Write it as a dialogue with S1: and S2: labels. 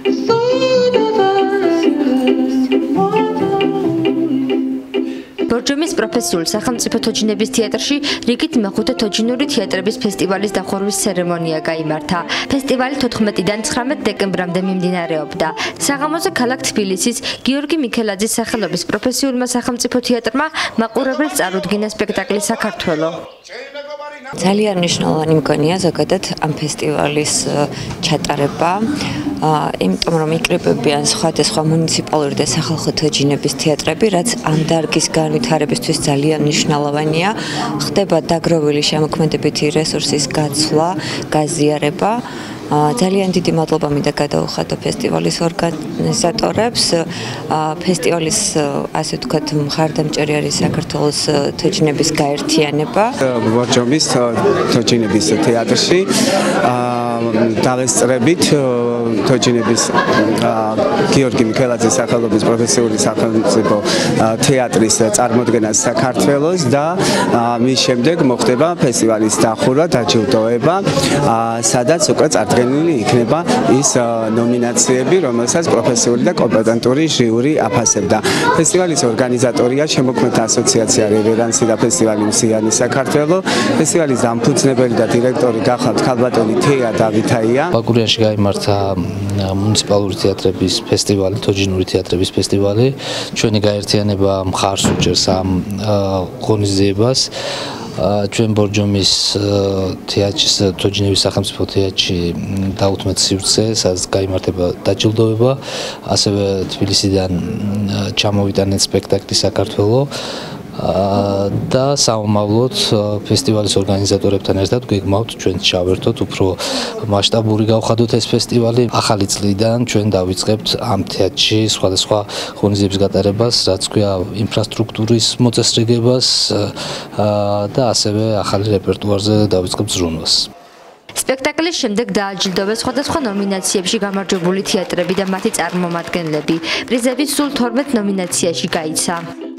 S1: ბორჯომის პროფესიულ სახელმწიფო თოჯინების თეატრში რიგით მეხუთე თოჯინური თეატრების ფესტივალის დახურვის ცერემონია გაიმართა. ფესტივალი 14-დან 19 დეკემბრამდე მიმდინარეობდა. საღამოზე ქალაქ თბილისის გიორგი მიქელაძის სახელობის პროფესიულმა სახელმწიფო თეატრმა მაყურებელს წარუდგინა სპექტაკლი საქართველო.
S2: ძალიან მნიშვნელოვანი მგონია ზოგადად ამ ფესტივალის ჩატარება, იმიტომ რომ იკრიბებიან სხვადასხვა მუნიციპალური და სახალხო თოჯინების თეატრები, რაც ამ დარგის განვითარებისთვის ძალიან მნიშვნელოვანია. ხდება დაგროვილი შემოქმედებითი რესურსის გაცვლა, გაზიარება. ძალიან დიდი მადლობა მინდა გადაუხადო ფესტივალის ორგანიზატორებს. ფესტივალის ასე ვთქვათ მხარდამჭერი არის საქართველოს თოჯინების გაერთიანება.
S3: ბორჯომის თოჯინების თეატრში დავესწრებით თოჯინების გიორგი მიქელაძის სახელობის პროფესიული სახელმწიფო თეატრის წარმოდგენას საქართველოს და მის შემდეგ მოხდება ფესტივალის დახურვა, დაჯილდოება, სადაც უკვე წარდგენილი იქნება ის ნომინაციები, რომელსაც პროფესიული და კომპეტენტური ჟიური აფასებდა. ფესტივალის ორგანიზატორია შემოქმედთა ასოციაცია რევერანსი და ფესტივალი მსიანი საქართველო. ფესტივალის დამფუძნებელი და დირექტორი გახლავთ ქალბატონი თეა დავითაია.
S4: ბაკურიანში გაიმართა მუნიციპალური თეატრების ფესტივალი, თოჯინური თეატრების ფესტივალი. ჩვენი გაერთიანება მხარს უჭერს ამ ღონისძიებას. ჩვენ ბორჯომის თეატრში, თოჯინების სახელმწიფო თეატრში დაუთმეთ სივრცე, სადაც გაიმართება დაჯილდოება, ასევე თბილისიდან ჩამოვიტანეთ სპექტაკლი საქართველო. და საომავლოდ ფესტივალის ორგანიზატორებთან ერთად გეგმავთ ჩვენ ჩავერთოთ უფრო მასშტაბური გავხადოთ ეს ფესტივალი. ახალი წლიდან ჩვენ დავიწყებთ ამ თეატრში სხვადასხვა ღონისძიების გატარებას, რაც ქვია ინფრასტრუქტურის მოწესრიგებას და ასევე ახალი რეპერტუარზე დავიწყებთ ზრუნვას.
S1: სპექტაკლის შემდეგ დააჯილდოვეს სხვადასხვა ნომინაციებში გამარჯვებული თეატრები და მათი წარმომადგენლები. პრიზები სულ 12 ნომინაციაში გაიცა.